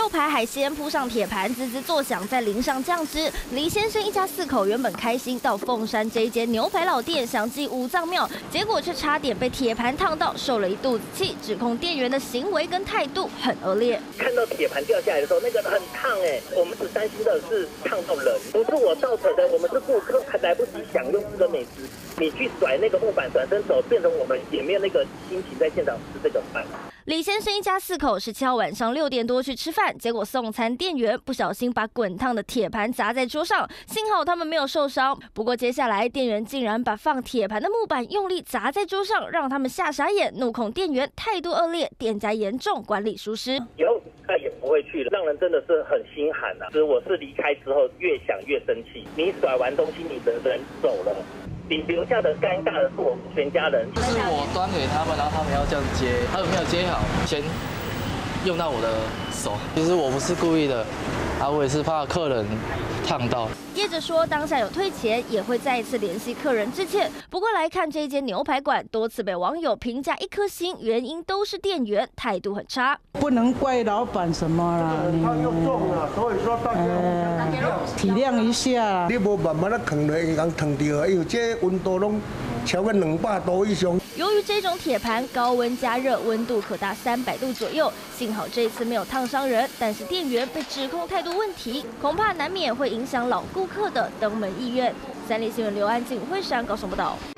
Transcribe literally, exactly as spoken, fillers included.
肉排、海鲜铺上铁盘，滋滋作响，再淋上酱汁。李先生一家四口原本开心到凤山这一间牛排老店想祭五脏庙，结果却差点被铁盘烫到，受了一肚子气，指控店员的行为跟态度很恶劣。 看到铁盘掉下来的时候，那个很烫哎，我们只担心的是烫到人，不是我造成的，我们是顾客，还来不及享用这个美食，你去甩那个木板转身走，变成我们也没有那个心情在现场吃这个饭。 李先生一家四口十七号晚上六点多去吃饭，结果送餐店员不小心把滚烫的铁盘砸在桌上，幸好他们没有受伤。不过接下来店员竟然把放铁盘的木板用力砸在桌上，让他们吓傻眼，怒控店员态度恶劣，店家严重管理疏失。 以后再也不会去了，让人真的是很心寒啊！其实我是离开之后越想越生气，你甩完东西，你的人走了。你留下的尴尬的是我们全家人。 是我端给他们，然后他们要这样接，他们没有接好，先用到我的手。其实我不是故意的，啊，我也是怕客人烫到。 业者说，当下有退钱，也会再一次联系客人致歉。不过来看这间牛排馆，多次被网友评价一颗星，原因都是店员态度很差。 不能怪老板什么啦， 他又重了，所以说大家、 呃、体谅一下。 你无慢慢的扛落，会讲烫掉，因为这温度拢超过两百度以上。 由于这种铁盘高温加热，温度可达三百度左右，幸好这次没有烫伤人，但是店员被指控态度问题，恐怕难免会影响老顾客的登门意愿。三立新闻刘安静、惠山高雄报道。